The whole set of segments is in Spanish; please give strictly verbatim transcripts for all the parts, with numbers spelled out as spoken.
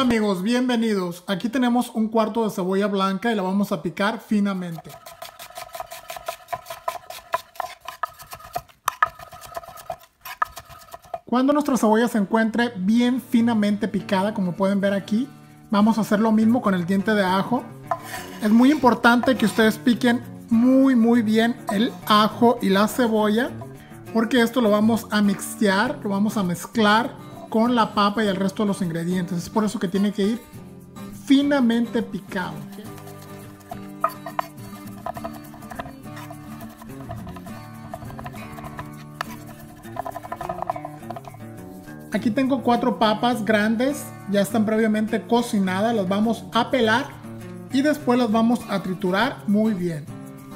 Hola amigos, bienvenidos. Aquí tenemos un cuarto de cebolla blanca y la vamos a picar finamente. Cuando nuestra cebolla se encuentre bien finamente picada, como pueden ver aquí, vamos a hacer lo mismo con el diente de ajo. Es muy importante que ustedes piquen muy muy bien el ajo y la cebolla, porque esto lo vamos a mixear, lo vamos a mezclar con la papa y el resto de los ingredientes. Es por eso que tiene que ir finamente picado. Aquí tengo cuatro papas grandes, ya están previamente cocinadas, las vamos a pelar y después las vamos a triturar muy bien.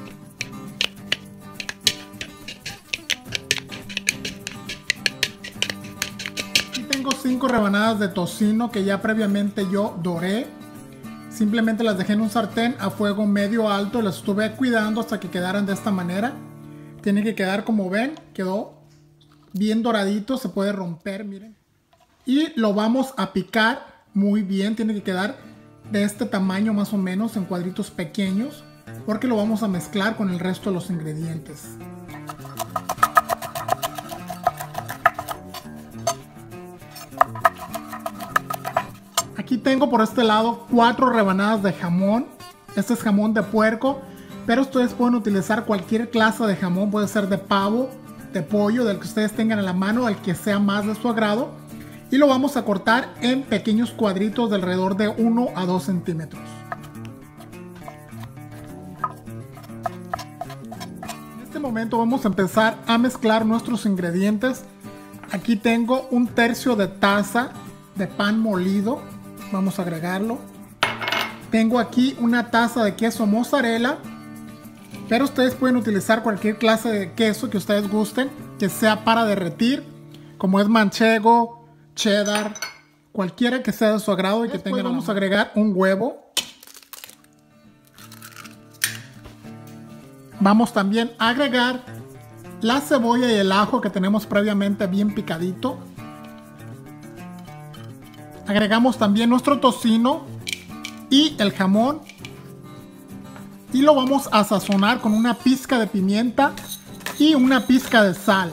Tengo cinco rebanadas de tocino que ya previamente yo doré. Simplemente las dejé en un sartén a fuego medio alto, las estuve cuidando hasta que quedaran de esta manera. Tiene que quedar, como ven, quedó bien doradito, se puede romper, miren. Y lo vamos a picar muy bien, tiene que quedar de este tamaño más o menos, en cuadritos pequeños, porque lo vamos a mezclar con el resto de los ingredientes. Aquí tengo por este lado cuatro rebanadas de jamón. Este es jamón de puerco, pero ustedes pueden utilizar cualquier clase de jamón. Puede ser de pavo, de pollo, del que ustedes tengan a la mano, al que sea más de su agrado. Y lo vamos a cortar en pequeños cuadritos de alrededor de uno a dos centímetros. En este momento vamos a empezar a mezclar nuestros ingredientes. Aquí tengo un tercio de taza de pan molido. Vamos a agregarlo. Tengo aquí una taza de queso mozzarella, pero ustedes pueden utilizar cualquier clase de queso que ustedes gusten, que sea para derretir, como es manchego, cheddar, cualquiera que sea de su agrado y que tengan. Vamos a agregar un huevo. Vamos también a agregar la cebolla y el ajo que tenemos previamente bien picadito. Agregamos también nuestro tocino y el jamón y lo vamos a sazonar con una pizca de pimienta y una pizca de sal.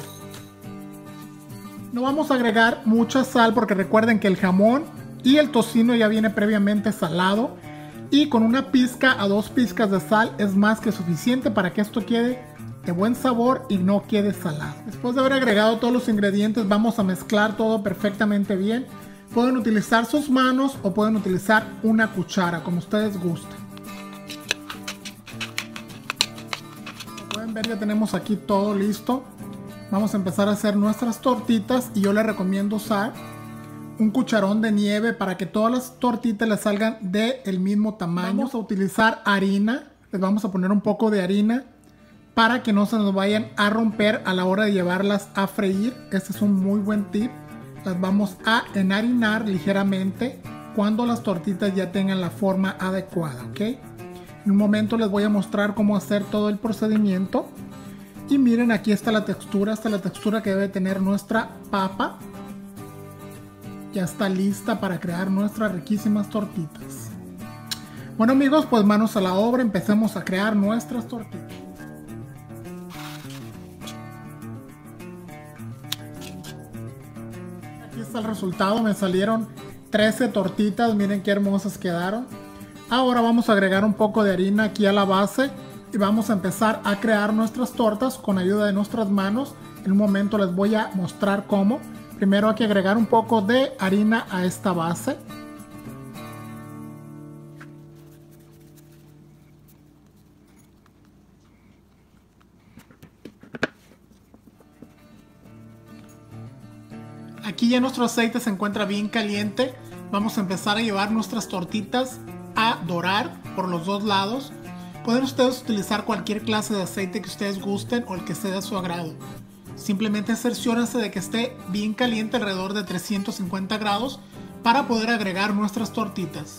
No vamos a agregar mucha sal porque recuerden que el jamón y el tocino ya viene previamente salado, y con una pizca a dos pizcas de sal es más que suficiente para que esto quede de buen sabor y no quede salado. Después de haber agregado todos los ingredientes, vamos a mezclar todo perfectamente bien. Pueden utilizar sus manos o pueden utilizar una cuchara, como ustedes gusten. Como pueden ver, ya tenemos aquí todo listo. Vamos a empezar a hacer nuestras tortitas y yo les recomiendo usar un cucharón de nieve para que todas las tortitas les salgan del mismo tamaño. Vamos a utilizar harina, les vamos a poner un poco de harina para que no se nos vayan a romper a la hora de llevarlas a freír. Este es un muy buen tip. Las vamos a enharinar ligeramente cuando las tortitas ya tengan la forma adecuada, ¿ok? En un momento les voy a mostrar cómo hacer todo el procedimiento. Y miren, aquí está la textura, esta es la textura que debe tener nuestra papa. Ya está lista para crear nuestras riquísimas tortitas. Bueno amigos, pues manos a la obra, empecemos a crear nuestras tortitas. Aquí está el resultado, me salieron trece tortitas, miren qué hermosas quedaron. Ahora vamos a agregar un poco de harina aquí a la base y vamos a empezar a crear nuestras tortas con ayuda de nuestras manos. En un momento les voy a mostrar cómo. Primero hay que agregar un poco de harina a esta base. Aquí ya nuestro aceite se encuentra bien caliente. Vamos a empezar a llevar nuestras tortitas a dorar por los dos lados. Pueden ustedes utilizar cualquier clase de aceite que ustedes gusten o el que sea de su agrado. Simplemente cerciórense de que esté bien caliente, alrededor de trescientos cincuenta grados, para poder agregar nuestras tortitas.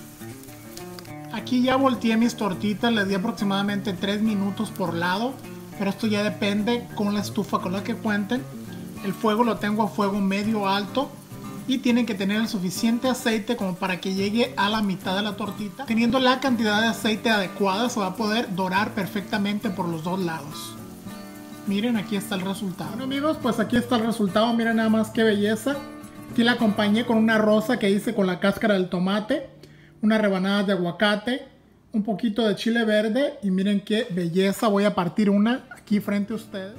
Aquí ya volteé mis tortitas, les di aproximadamente tres minutos por lado pero esto ya depende con la estufa con la que cuenten. El fuego lo tengo a fuego medio alto y tienen que tener el suficiente aceite como para que llegue a la mitad de la tortita. Teniendo la cantidad de aceite adecuada se va a poder dorar perfectamente por los dos lados. Miren, aquí está el resultado. Bueno amigos, pues aquí está el resultado. Miren nada más qué belleza. Aquí la acompañé con una rosa que hice con la cáscara del tomate, unas rebanadas de aguacate, un poquito de chile verde y miren qué belleza. Voy a partir una aquí frente a ustedes.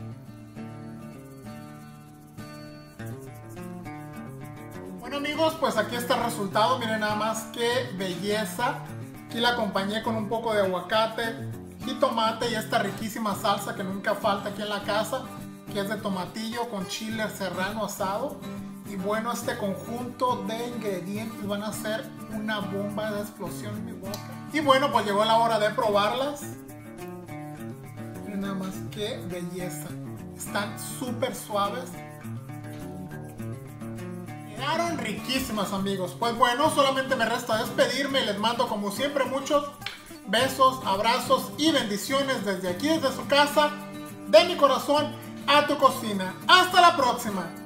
Bueno amigos, pues aquí está el resultado. Miren nada más qué belleza. Aquí la acompañé con un poco de aguacate y tomate y esta riquísima salsa que nunca falta aquí en la casa, que es de tomatillo con chile serrano asado. Y bueno, este conjunto de ingredientes van a ser una bomba de explosión en mi boca. Y bueno, pues llegó la hora de probarlas. Miren nada más qué belleza. Están súper suaves. Quedaron riquísimas amigos. Pues bueno, solamente me resta despedirme y les mando como siempre muchos besos, abrazos y bendiciones desde aquí, desde su casa, de mi corazón a tu cocina. Hasta la próxima.